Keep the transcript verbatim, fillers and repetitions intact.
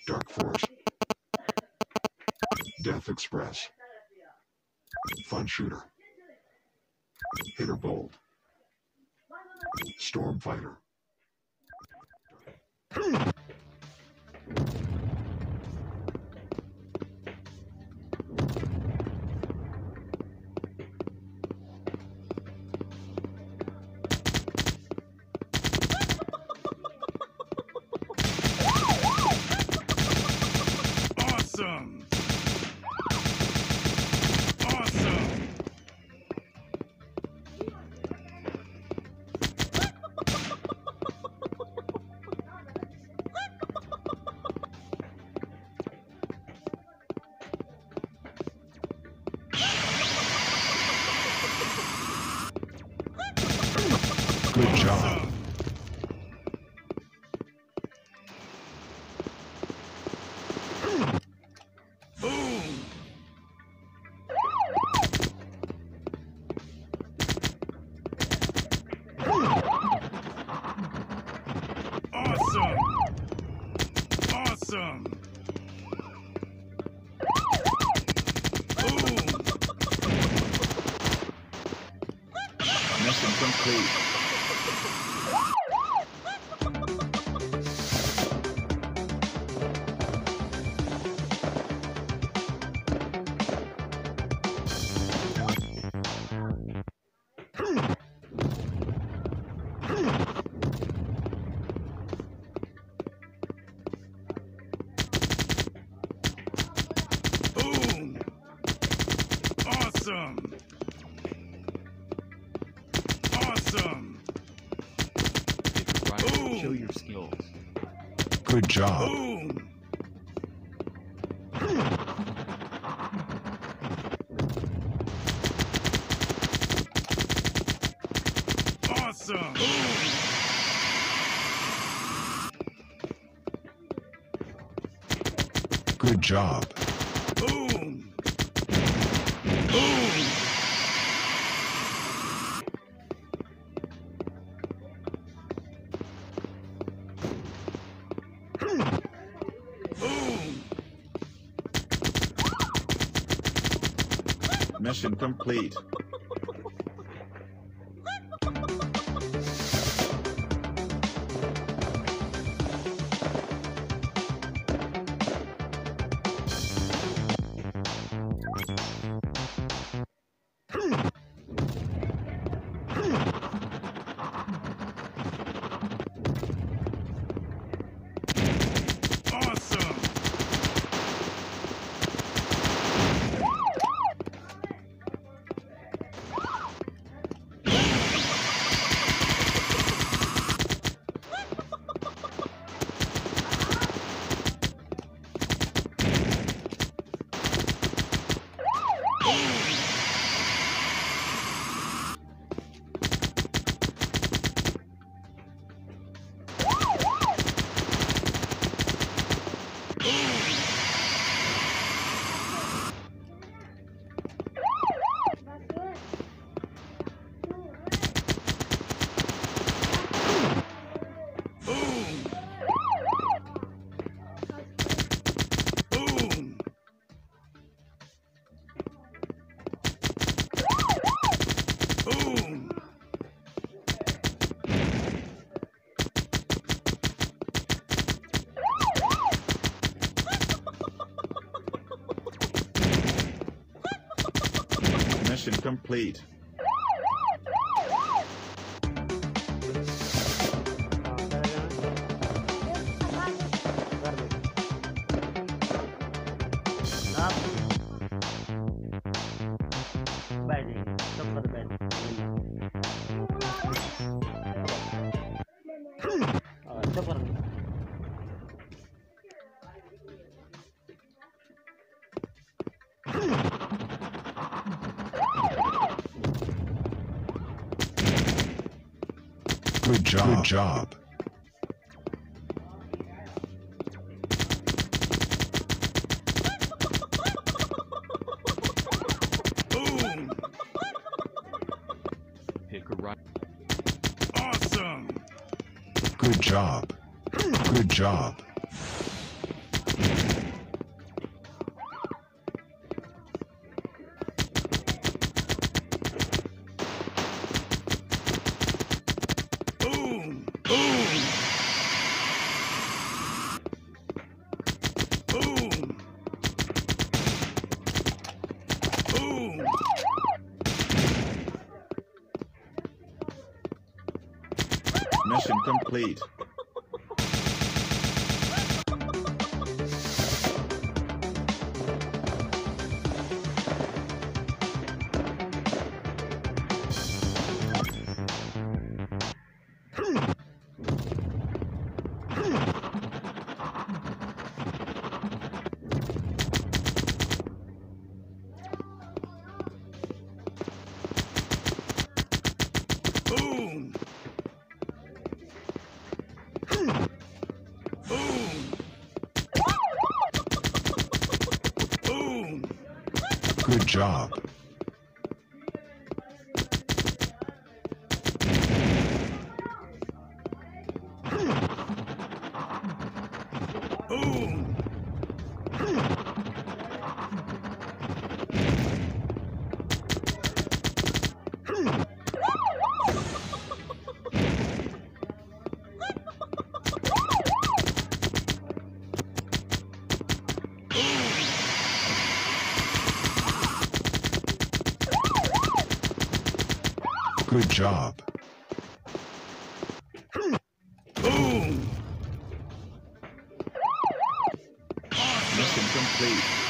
Dark Forest. Death Express. Fun Shooter. Hitter Bolt. Storm Fighter. Awesome! Awesome! Good job. Boom! Awesome! Awesome! Boom! Mission complete. Boom! Awesome! Awesome! Boom! Show your skills. Good job. Boom! Awesome! Boom! Good job. Boom! Boom! Boom! Mission complete. Awesome! Boom! Boom! Boom! Mission complete. Good job. Good job. Boom! Pick a right. Awesome! Good job. Good job. Mission complete. Boom! Boom! Boom! Good job. Boom! Good job. Boom! Mission complete.